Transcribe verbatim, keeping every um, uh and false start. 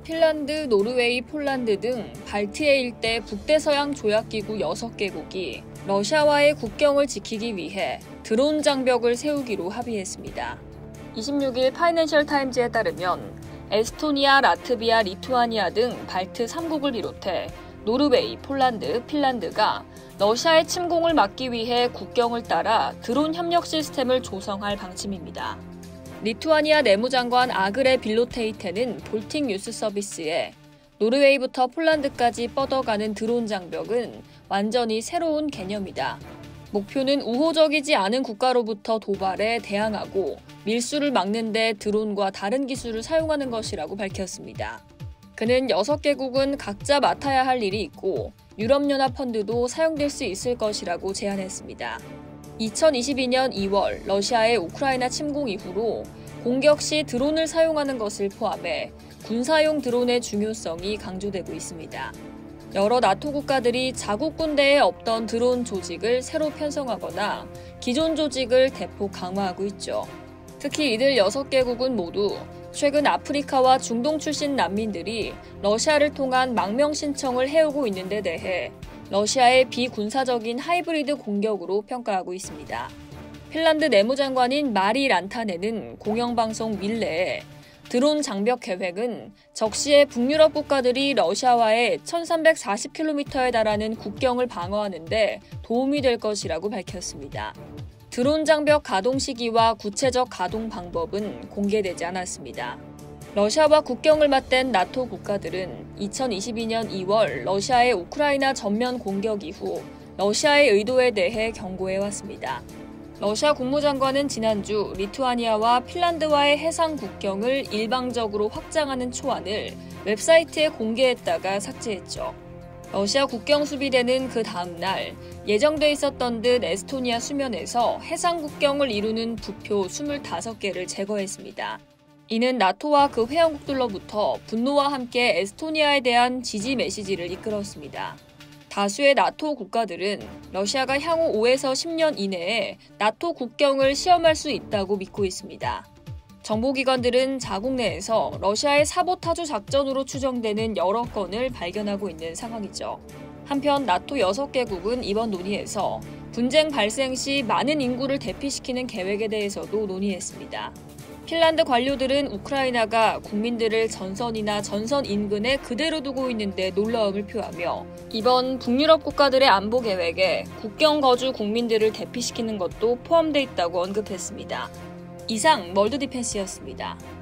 핀란드, 노르웨이, 폴란드 등 발트해 일대 북대서양 조약기구 여섯 개국이 러시아와의 국경을 지키기 위해 드론 장벽을 세우기로 합의했습니다. 이십육일 파이낸셜 타임즈에 따르면 에스토니아, 라트비아, 리투아니아 등 발트 삼 국을 비롯해 노르웨이, 폴란드, 핀란드가 러시아의 침공을 막기 위해 국경을 따라 드론 협력 시스템을 조성할 방침입니다. 리투아니아 내무장관 아그레 빌로테이테는 볼틱 뉴스 서비스에 노르웨이부터 폴란드까지 뻗어가는 드론 장벽은 완전히 새로운 개념이다. 목표는 우호적이지 않은 국가로부터 도발에 대항하고 밀수를 막는 데 드론과 다른 기술을 사용하는 것이라고 밝혔습니다. 그는 여섯 개국은 각자 맡아야 할 일이 있고 유럽연합 펀드도 사용될 수 있을 것이라고 제안했습니다. 이천이십이년 이월 러시아의 우크라이나 침공 이후로 공격 시 드론을 사용하는 것을 포함해 군사용 드론의 중요성이 강조되고 있습니다. 여러 나토 국가들이 자국 군대에 없던 드론 조직을 새로 편성하거나 기존 조직을 대폭 강화하고 있죠. 특히 이들 여섯 개국은 모두 최근 아프리카와 중동 출신 난민들이 러시아를 통한 망명 신청을 해오고 있는 데 대해 러시아의 비군사적인 하이브리드 공격으로 평가하고 있습니다. 핀란드 내무장관인 마리 란타네는 공영방송 밀레에 드론 장벽 계획은 적시에 북유럽 국가들이 러시아와의 천삼백사십 킬로미터에 달하는 국경을 방어하는 데 도움이 될 것이라고 밝혔습니다. 드론 장벽 가동 시기와 구체적 가동 방법은 공개되지 않았습니다. 러시아와 국경을 맞댄 나토 국가들은 이천이십이년 이월 러시아의 우크라이나 전면 공격 이후 러시아의 의도에 대해 경고해왔습니다. 러시아 국무장관은 지난주 리투아니아와 핀란드와의 해상 국경을 일방적으로 확장하는 초안을 웹사이트에 공개했다가 삭제했죠. 러시아 국경 수비대는 그 다음 날 예정돼 있었던 듯 에스토니아 수면에서 해상 국경을 이루는 부표 이십오 개를 제거했습니다. 이는 나토와 그 회원국들로부터 분노와 함께 에스토니아에 대한 지지 메시지를 이끌었습니다. 다수의 나토 국가들은 러시아가 향후 오에서 십 년 이내에 나토 국경을 시험할 수 있다고 믿고 있습니다. 정보기관들은 자국 내에서 러시아의 사보타주 작전으로 추정되는 여러 건을 발견하고 있는 상황이죠. 한편 나토 여섯 개국은 이번 논의에서 분쟁 발생 시 많은 인구를 대피시키는 계획에 대해서도 논의했습니다. 핀란드 관료들은 우크라이나가 국민들을 전선이나 전선 인근에 그대로 두고 있는데 놀라움을 표하며 이번 북유럽 국가들의 안보 계획에 국경 거주 국민들을 대피시키는 것도 포함돼 있다고 언급했습니다. 이상 월드디펜스였습니다.